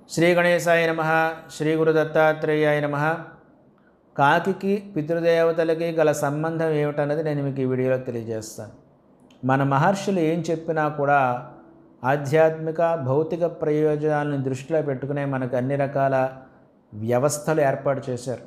శ్రీ గణేశాయ నమః. శ్రీ గురు దత్తాత్రేయాయ నమః. కాకికి పితృదేవతలకి గల సంబంధం ఏమిటన్నది నేను మీకు ఈ వీడియోలో తెలియజేస్తాను. మన మహర్షులు ఏం చెప్పినా కూడా ఆధ్యాత్మిక భౌతిక ప్రయోజనాలను దృష్టిలో పెట్టుకునే మనకు అన్ని రకాల వ్యవస్థలు ఏర్పాటు చేశారు.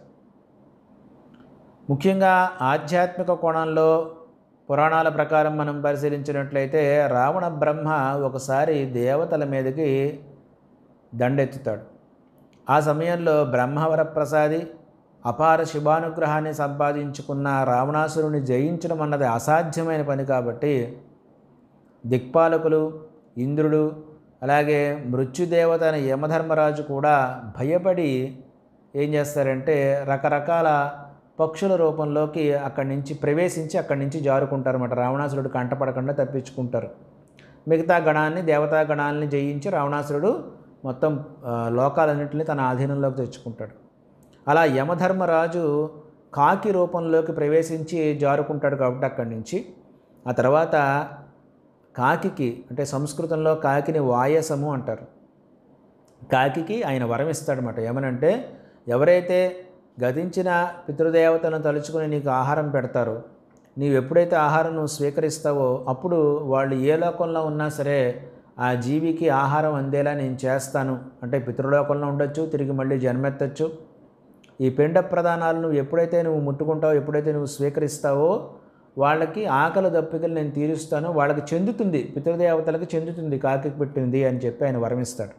ముఖ్యంగా ఆధ్యాత్మిక కోణంలో పురాణాల ప్రకారం మనం పరిశీలించినట్లయితే రావణ బ్రహ్మ ఒకసారి దేవతల మీదకి దండెత్తుతాడు. ఆ సమయంలో బ్రహ్మవరప్రసాది అపార శివానుగ్రహాన్ని సంపాదించుకున్న రావణాసురుని జయించడం అన్నది అసాధ్యమైన పని కాబట్టి దిక్పాలకులు ఇంద్రుడు అలాగే మృత్యుదేవత అయిన యమధర్మరాజు కూడా భయపడి ఏం చేస్తారంటే రకరకాల పక్షుల రూపంలోకి అక్కడి నుంచి ప్రవేశించి అక్కడి నుంచి జారుకుంటారన్నమాట. రావణాసురుడు కంటపడకుండా తప్పించుకుంటారు. మిగతా గణాన్ని దేవతా గణాలని జయించి రావణాసురుడు మొత్తం లోకాలన్నింటినీ తన ఆధీనంలోకి తెచ్చుకుంటాడు. అలా యమధర్మరాజు కాకి రూపంలోకి ప్రవేశించి జారుకుంటాడు కాబట్టి అక్కడి నుంచి ఆ తర్వాత కాకికి అంటే సంస్కృతంలో కాకిని వాయసము అంటారు. కాకికి ఆయన వరం ఇస్తాడనమాట. ఏమనంటే ఎవరైతే గతించిన పితృదేవతలను తలుచుకుని నీకు ఆహారం పెడతారో నీవు ఎప్పుడైతే ఆహారం నువ్వు స్వీకరిస్తావో అప్పుడు వాళ్ళు ఏ లోకంలో ఉన్నా సరే ఆ జీవికి ఆహారం అందేలా నేను చేస్తాను. అంటే పితృలోకంలో ఉండొచ్చు, తిరిగి మళ్ళీ జన్మెత్తచ్చు. ఈ పిండ ప్రదానాలు నువ్వు ఎప్పుడైతే నువ్వు ముట్టుకుంటావో ఎప్పుడైతే నువ్వు స్వీకరిస్తావో వాళ్ళకి ఆకలి దప్పికలు నేను తీరుస్తాను, వాళ్ళకి చెందుతుంది, పితృదేవతలకు చెందుతుంది కాకికి పెట్టింది అని చెప్పి ఆయన వరమిస్తాడు.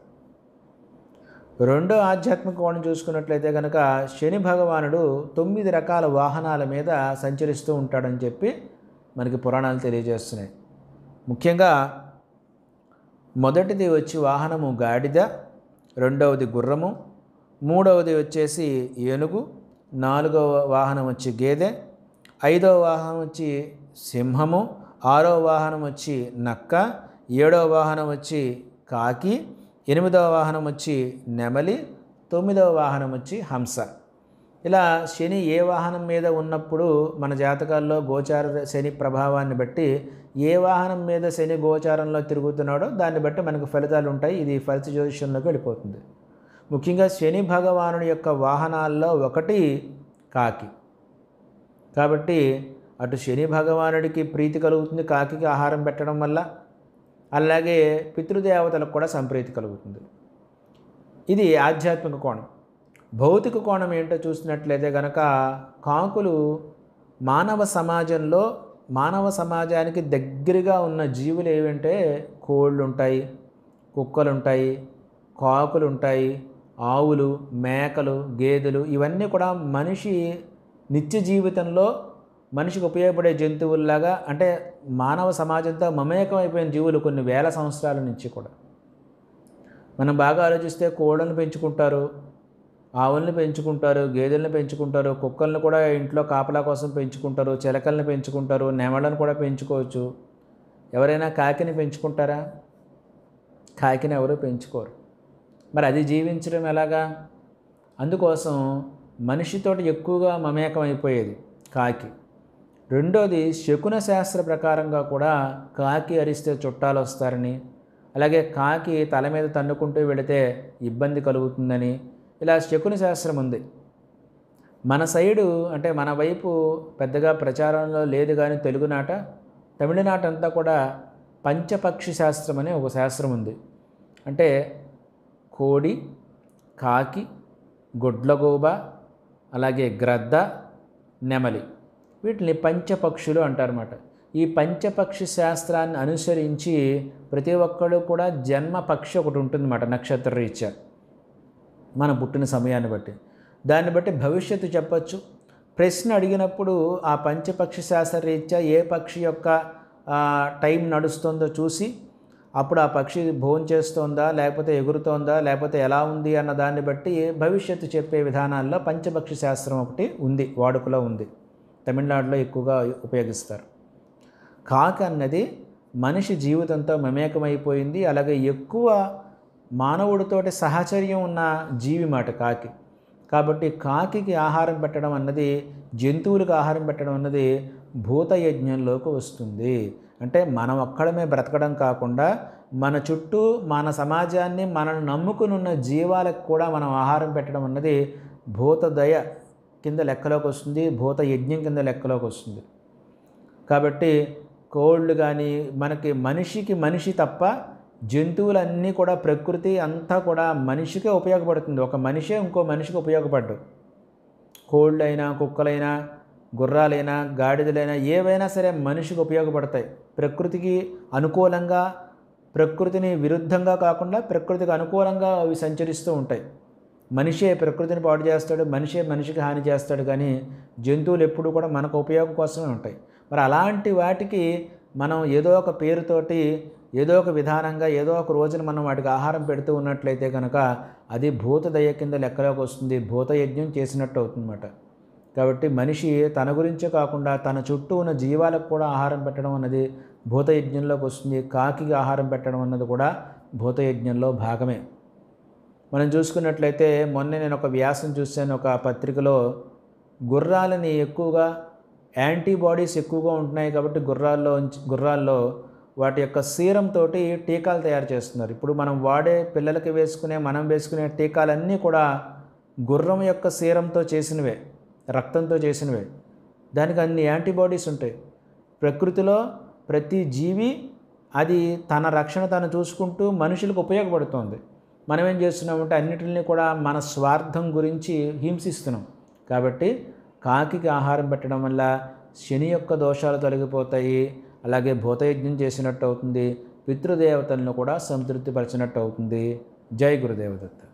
రెండో ఆధ్యాత్మిక కోణం చూసుకున్నట్లయితే కనుక శని భగవానుడు 9 రకాల వాహనాల మీద సంచరిస్తూ ఉంటాడని చెప్పి మనకి పురాణాలు తెలియజేస్తున్నాయి. ముఖ్యంగా మొదటిది వచ్చి వాహనము గాడిద, రెండవది గుర్రము, మూడవది వచ్చేసి ఏనుగు, నాలుగవ వాహనం వచ్చి గేదె, ఐదవ వాహనం వచ్చి సింహము, ఆరవ వాహనం వచ్చి నక్క, ఏడవ వాహనం వచ్చి కాకి, ఎనిమిదవ వాహనం వచ్చి నెమలి, 9వ వాహనం వచ్చి హంస. ఇలా శని ఏ వాహనం మీద ఉన్నప్పుడు మన జాతకాల్లో గోచార శని ప్రభావాన్ని బట్టి ఏ వాహనం మీద శని గోచారంలో తిరుగుతున్నాడో దాన్ని బట్టి మనకు ఫలితాలు ఉంటాయి. ఇది ఫలిత జ్యోతిష్యంలోకి వెళ్ళిపోతుంది. ముఖ్యంగా శని భగవానుడి యొక్క వాహనాల్లో ఒకటి కాకి కాబట్టి అటు శని భగవానుడికి ప్రీతి కలుగుతుంది కాకికి ఆహారం పెట్టడం వల్ల, అలాగే పితృదేవతలకు కూడా సంప్రీతి కలుగుతుంది. ఇది ఆధ్యాత్మిక కోణం. భౌతిక కోణం ఏంటో చూసినట్లయితే కనుక కాకులు మానవ సమాజానికి దగ్గరగా ఉన్న జీవులు ఏవంటే కోళ్ళు ఉంటాయి, కుక్కలు ఉంటాయి, కాకులు ఉంటాయి, ఆవులు, మేకలు, గేదెలు, ఇవన్నీ కూడా మనిషి నిత్య జీవితంలో మనిషికి ఉపయోగపడే జంతువుల్లాగా అంటే మానవ సమాజంతో మమేకం అయిపోయిన జీవులు కొన్ని వేల సంవత్సరాల నుంచి కూడా. మనం బాగా ఆలోచిస్తే కోళ్ళను పెంచుకుంటారు, ఆవుల్ని పెంచుకుంటారు, గేదెలను పెంచుకుంటారు, కుక్కలను కూడా ఇంట్లో కాపలా కోసం పెంచుకుంటారు, చిలకలను పెంచుకుంటారు, నెమళ్ళను కూడా పెంచుకోవచ్చు. ఎవరైనా కాకిని పెంచుకుంటారా? కాకిని ఎవరు పెంచుకోరు. మరి అది జీవించడం ఎలాగా? అందుకోసం మనిషితోటి ఎక్కువగా మమేకం అయిపోయేది కాకి. రెండోది శకున శాస్త్ర ప్రకారంగా కూడా కాకి అరిస్తే చుట్టాలు వస్తారని, అలాగే కాకి తల మీద తన్నుకుంటూ వెళితే ఇబ్బంది కలుగుతుందని ఇలా శకున శాస్త్రం ఉంది. మన సైడు అంటే మన వైపు పెద్దగా ప్రచారంలో లేదు కానీ తెలుగునాట తమిళనాట అంతా కూడా పంచపక్షి శాస్త్రం అనే ఒక శాస్త్రం ఉంది. అంటే కోడి, కాకి, గుడ్లగూబ, అలాగే గ్రద్ద, నెమలి, వీటిని పంచపక్షులు అంటారన్నమాట. ఈ పంచపక్షి శాస్త్రాన్ని అనుసరించి ప్రతి ఒక్కళ్ళు కూడా జన్మ పక్షి ఒకటి ఉంటుందన్నమాట నక్షత్ర రీత్యా మన పుట్టిన సమయాన్ని బట్టి. దాన్ని బట్టి భవిష్యత్తు చెప్పచ్చు. ప్రశ్న అడిగినప్పుడు ఆ పంచపక్షి శాస్త్ర రీత్యా ఏ పక్షి యొక్క టైం నడుస్తుందో చూసి అప్పుడు ఆ పక్షి భోంచేస్తోందా లేకపోతే ఎగురుతోందా లేకపోతే ఎలా ఉంది అన్న దాన్ని బట్టి భవిష్యత్తు చెప్పే విధానాల్లో పంచపక్షి శాస్త్రం ఒకటి ఉంది, వాడుకలో ఉంది. తమిళనాడులో ఎక్కువగా ఉపయోగిస్తారు. కాకి అన్నది మనిషి జీవితంతో మమేకమైపోయింది. అలాగే ఎక్కువ మానవుడితోటి సహచర్యం ఉన్న జీవి మాట కాకి. కాబట్టి కాకికి ఆహారం పెట్టడం అన్నది, జంతువులకు ఆహారం పెట్టడం అన్నది భూతయజ్ఞంలోకి వస్తుంది. అంటే మనం ఒక్కడమే బ్రతకడం కాకుండా మన చుట్టూ మన సమాజాన్ని మనల్ని నమ్ముకుని ఉన్న జీవాలకు కూడా మనం ఆహారం పెట్టడం అన్నది భూతదయ కింద లెక్కలోకి వస్తుంది, భూతయజ్ఞం కింద లెక్కలోకి వస్తుంది. కాబట్టి కోళ్ళు కానీ మనకి మనిషికి మనిషి తప్ప జంతువులన్నీ కూడా ప్రకృతి అంతా కూడా మనిషికే ఉపయోగపడుతుంది. ఒక మనిషే ఇంకో మనిషికి ఉపయోగపడ్డు. కోళ్ళైనా కుక్కలైనా గుర్రాలైనా గాడిదలైనా ఏవైనా సరే మనిషికి ఉపయోగపడతాయి. ప్రకృతికి అనుకూలంగా, ప్రకృతిని విరుద్ధంగా కాకుండా ప్రకృతికి అనుకూలంగా అవి సంచరిస్తూ ఉంటాయి. మనిషే ప్రకృతిని పాడు చేస్తాడు, మనిషే మనిషికి హాని చేస్తాడు, కానీ జంతువులు ఎప్పుడు కూడా మనకు ఉపయోగం కోసమే ఉంటాయి. మరి అలాంటి వాటికి మనం ఏదో ఒక పేరుతోటి ఏదో ఒక విధానంగా ఏదో ఒక రోజున మనం వాటికి ఆహారం పెడుతూ ఉన్నట్లయితే కనుక అది భూతదయ కింద లెక్కలోకి వస్తుంది, భూతయజ్ఞం చేసినట్టు అవుతుందన్నమాట. కాబట్టి మనిషి తన గురించే కాకుండా తన చుట్టూ ఉన్న జీవాలకు కూడా ఆహారం పెట్టడం అన్నది భూతయజ్ఞంలోకి వస్తుంది. కాకికి ఆహారం పెట్టడం అన్నది కూడా భూతయజ్ఞంలో భాగమే. మనం చూసుకున్నట్లయితే మొన్న నేను ఒక వ్యాసం చూశాను ఒక పత్రికలో. గుర్రాలని ఎక్కువగా యాంటీబాడీస్ ఎక్కువగా ఉంటున్నాయి కాబట్టి గుర్రాల్లో వాటి యొక్క సీరంతో టీకాలు తయారు చేస్తున్నారు. ఇప్పుడు మనం వాడే పిల్లలకి మనం వేసుకునే టీకాలన్నీ కూడా గుర్రం యొక్క సీరంతో చేసినవే, రక్తంతో చేసినవే. దానికి అన్ని యాంటీబాడీస్ ఉంటాయి. ప్రకృతిలో ప్రతి జీవి అది తన రక్షణ తను చూసుకుంటూ మనుషులకు ఉపయోగపడుతుంది. మనం ఏం చేస్తున్నామంటే అన్నిటిని కూడా మన స్వార్థం గురించి హింసిస్తున్నాం. కాబట్టి కాకికి ఆహారం పెట్టడం వల్ల శని యొక్క దోషాలు తొలగిపోతాయి, అలాగే భూతయజ్ఞం చేసినట్టు అవుతుంది, పితృదేవతలను కూడా సంతృప్తిపరిచినట్టు అవుతుంది. జై గురుదేవ దత్త.